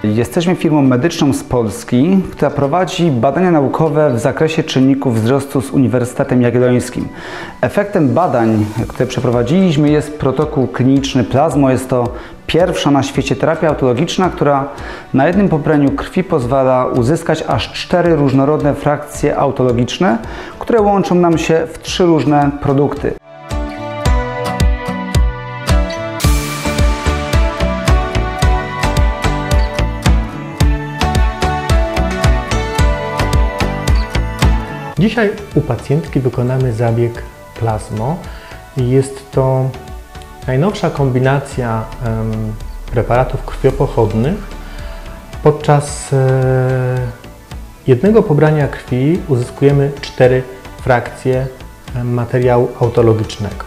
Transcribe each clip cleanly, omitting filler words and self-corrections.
Jesteśmy firmą medyczną z Polski, która prowadzi badania naukowe w zakresie czynników wzrostu z Uniwersytetem Jagiellońskim. Efektem badań, które przeprowadziliśmy, jest protokół kliniczny Plasmo. Jest to pierwsza na świecie terapia autologiczna, która na jednym pobraniu krwi pozwala uzyskać aż 4 różnorodne frakcje autologiczne, które łączą nam się w 3 różne produkty. Dzisiaj u pacjentki wykonamy zabieg Plasmo. Jest to najnowsza kombinacja preparatów krwiopochodnych. Podczas jednego pobrania krwi uzyskujemy 4 frakcje materiału autologicznego.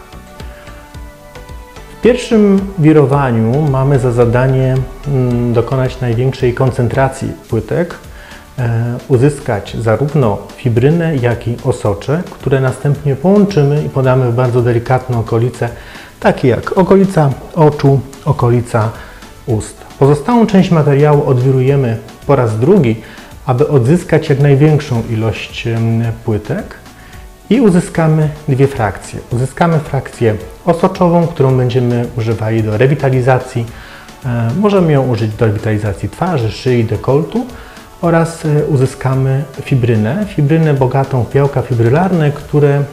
W pierwszym wirowaniu mamy za zadanie dokonać największej koncentracji płytek, uzyskać zarówno fibrynę, jak i osocze, które następnie połączymy i podamy w bardzo delikatne okolice, takie jak okolica oczu, okolica ust. Pozostałą część materiału odwirujemy po raz drugi, aby odzyskać jak największą ilość płytek i uzyskamy 2 frakcje. Uzyskamy frakcję osoczową, którą będziemy używali do rewitalizacji. Możemy ją użyć do rewitalizacji twarzy, szyi, dekoltu. Oraz uzyskamy fibrynę bogatą w białka fibrylarne, które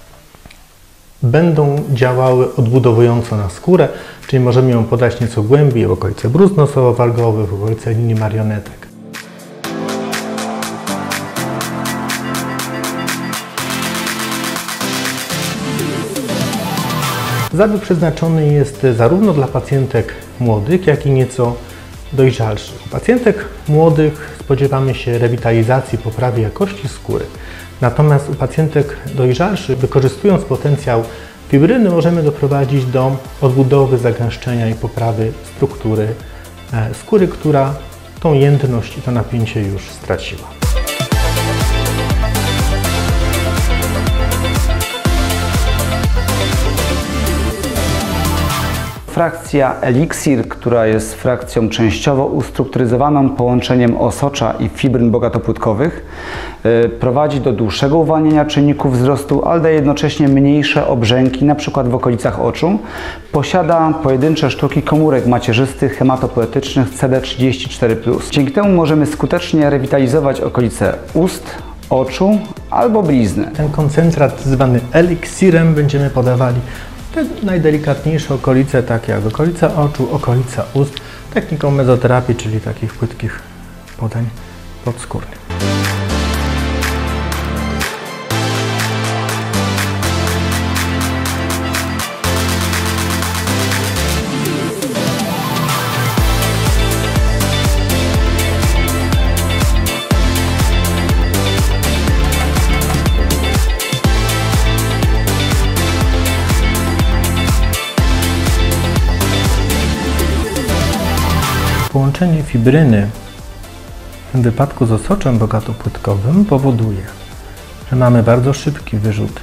będą działały odbudowująco na skórę, czyli możemy ją podać nieco głębiej w okolice bruzd nosowo-wargowych, w okolice linii marionetek. Zabieg przeznaczony jest zarówno dla pacjentek młodych, jak i nieco dojrzalszych. U pacjentek młodych spodziewamy się rewitalizacji, poprawy jakości skóry. Natomiast u pacjentek dojrzalszych, wykorzystując potencjał fibryny, możemy doprowadzić do odbudowy, zagęszczenia i poprawy struktury skóry, która tą jędrność i to napięcie już straciła. Frakcja Elixir, która jest frakcją częściowo ustrukturyzowaną połączeniem osocza i fibryn bogatopłytkowych, prowadzi do dłuższego uwalniania czynników wzrostu, ale daje jednocześnie mniejsze obrzęki, np. w okolicach oczu. Posiada pojedyncze sztuki komórek macierzystych hematopoetycznych CD34+. Dzięki temu możemy skutecznie rewitalizować okolice ust, oczu albo blizny. Ten koncentrat zwany eliksirem będziemy podawali te najdelikatniejsze okolice, takie jak okolica oczu, okolica ust, techniką mezoterapii, czyli takich płytkich podań podskórnych. Połączenie fibryny w tym wypadku z osoczem bogatopłytkowym powoduje, że mamy bardzo szybki wyrzut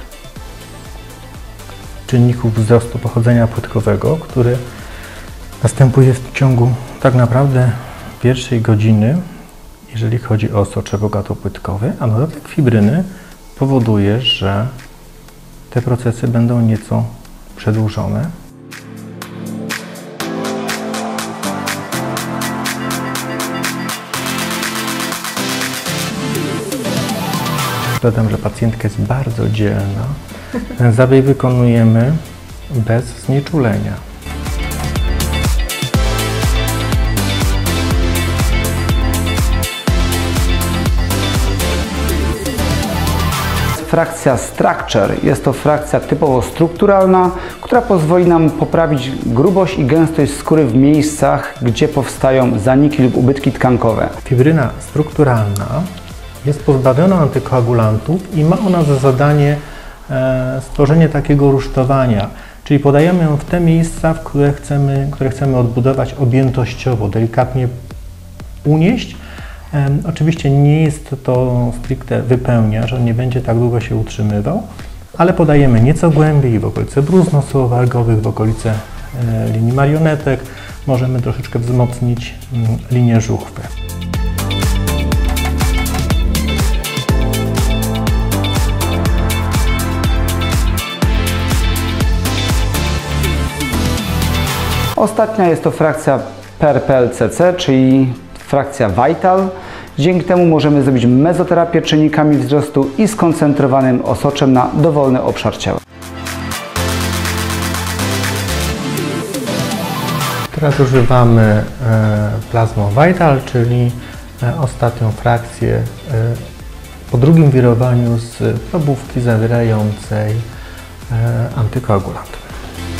czynników wzrostu pochodzenia płytkowego, który następuje w ciągu tak naprawdę pierwszej godziny, jeżeli chodzi o osocze bogatopłytkowe, a dodatek fibryny powoduje, że te procesy będą nieco przedłużone. Dodam, że pacjentka jest bardzo dzielna. Ten zabieg wykonujemy bez znieczulenia. Frakcja Structure jest to frakcja typowo strukturalna, która pozwoli nam poprawić grubość i gęstość skóry w miejscach, gdzie powstają zaniki lub ubytki tkankowe. Fibryna strukturalna jest pozbawiona antykoagulantów i ma ona za zadanie stworzenie takiego rusztowania, czyli podajemy ją w te miejsca, które chcemy odbudować objętościowo, delikatnie unieść. Oczywiście nie jest to stricte wypełniacz, on nie będzie tak długo się utrzymywał, ale podajemy nieco głębiej w okolice bruzd nosowo-wargowych, w okolice linii marionetek, możemy troszeczkę wzmocnić linię żuchwy. Ostatnia jest to frakcja PRPL-CC, czyli frakcja Vital. Dzięki temu możemy zrobić mezoterapię czynnikami wzrostu i skoncentrowanym osoczem na dowolny obszar ciała. Teraz używamy Plasmo Vital, czyli ostatnią frakcję po drugim wirowaniu z probówki zawierającej antykoagulant.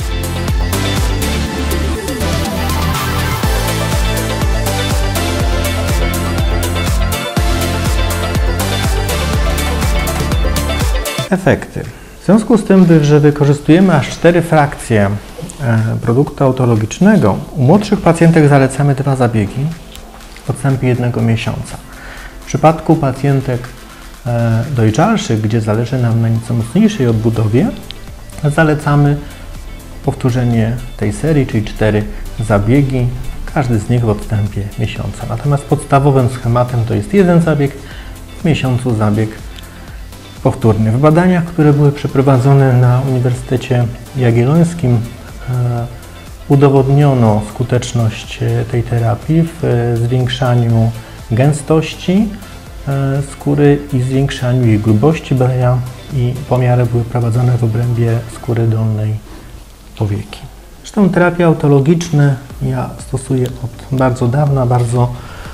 Efekty. W związku z tym, że wykorzystujemy aż 4 frakcje produktu autologicznego, u młodszych pacjentek zalecamy 2 zabiegi w odstępie 1 miesiąca. W przypadku pacjentek dojrzalszych, gdzie zależy nam na nieco mocniejszej odbudowie, zalecamy powtórzenie tej serii, czyli 4 zabiegi, każdy z nich w odstępie miesiąca. Natomiast podstawowym schematem to jest 1 zabieg w miesiącu, zabieg powtórny. W badaniach, które były przeprowadzone na Uniwersytecie Jagiellońskim, udowodniono skuteczność tej terapii w zwiększaniu gęstości skóry i zwiększaniu jej grubości beja, i pomiary były prowadzone w obrębie skóry dolnej powieki. Zresztą terapie autologiczne ja stosuję od bardzo dawna, bardzo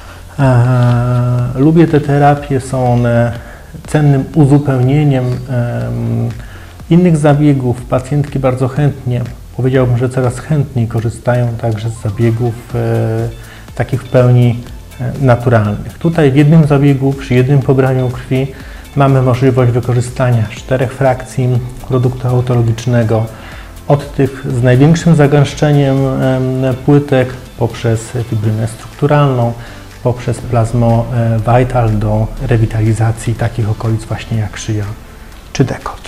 lubię te terapie, są one cennym uzupełnieniem innych zabiegów. Pacjentki bardzo chętnie, powiedziałbym, że coraz chętniej korzystają także z zabiegów takich w pełni naturalnych. Tutaj w jednym zabiegu, przy jednym pobraniu krwi mamy możliwość wykorzystania 4 frakcji produktu autologicznego, od tych z największym zagęszczeniem płytek poprzez fibrynę strukturalną, poprzez Plasmo Vital do rewitalizacji takich okolic właśnie jak szyja czy dekolt.